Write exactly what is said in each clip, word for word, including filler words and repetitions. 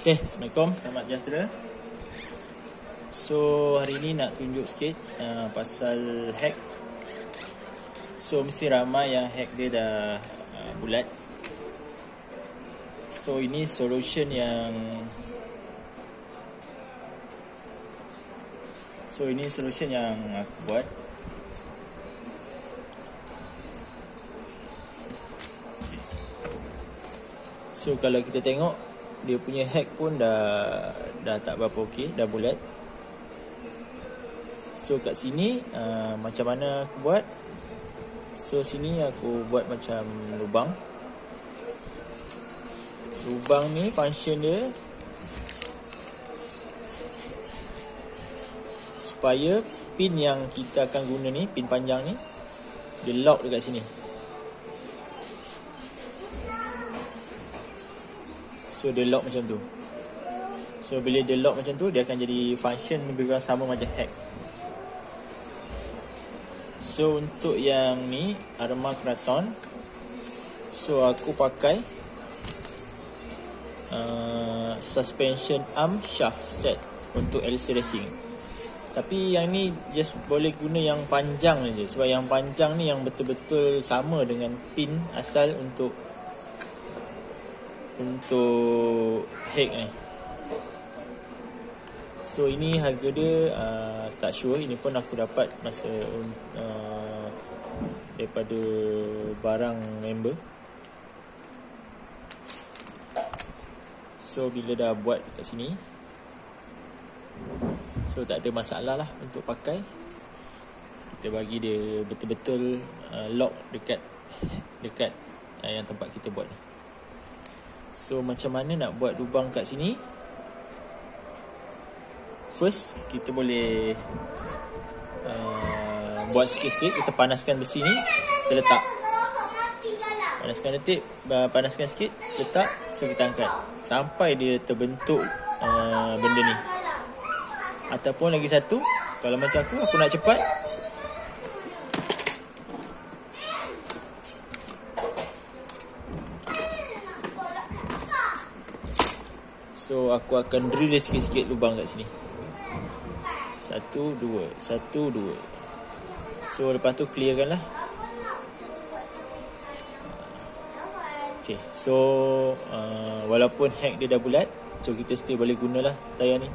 Okay, Assalamualaikum, selamat sejahtera. So, hari ni nak tunjuk sikit uh, pasal hack. So, mesti ramai yang hack dia dah uh, bulat. So, ini solution yang So, ini solution yang aku buat. So, kalau kita tengok, dia punya hack pun dah dah tak berapa okey, dah bulat. So kat sini uh, macam mana aku buat? So sini aku buat macam lubang. Lubang ni function dia supaya pin yang kita akan guna ni, pin panjang ni, dia lock dekat sini. So dia lock macam tu. So bila dia lock macam tu, dia akan jadi function lebih kurang sama macam hack. So untuk yang ni Arma Kraton, so aku pakai uh, suspension arm shaft set untuk L C Racing. Tapi yang ni just boleh guna yang panjang je, sebab yang panjang ni yang betul-betul sama dengan pin asal untuk Untuk hack ni. So ini harga dia uh, tak sure. Ini pun aku dapat masa uh, daripada barang member. So bila dah buat kat sini, so tak ada masalah lah untuk pakai. Kita bagi dia betul-betul uh, lock dekat Dekat uh, yang tempat kita buat ni. So macam mana nak buat lubang kat sini? First, kita boleh uh, buat sikit-sikit. Kita panaskan besi ni, kita letak. Panaskan detik, uh, panaskan sikit, letak. So kita angkat sampai dia terbentuk uh, benda ni. Ataupun lagi satu, kalau macam aku, aku nak cepat, so aku akan drill sikit-sikit lubang kat sini. Satu, dua. Satu, dua. So lepas tu clearkan lah. Okay, so uh, walaupun hack dia dah bulat, so kita still boleh gunalah tayar ni.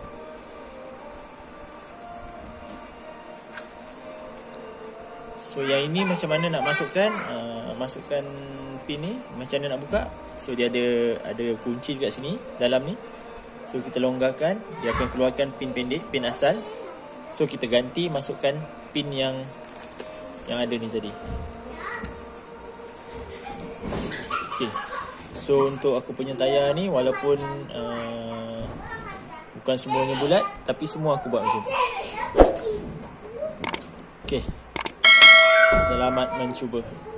So yang ini macam mana nak masukkan uh, Masukkan pin ni, macam mana nak buka. So dia ada Ada kunci dekat sini, dalam ni. So kita longgarkan, dia akan keluarkan pin pendek, pin asal. So kita ganti, masukkan pin yang Yang ada ni tadi. Okay, so untuk aku punya tayar ni, walaupun uh, bukan semuanya bulat, tapi semua aku buat macam tu. Okay, selamat mencuba.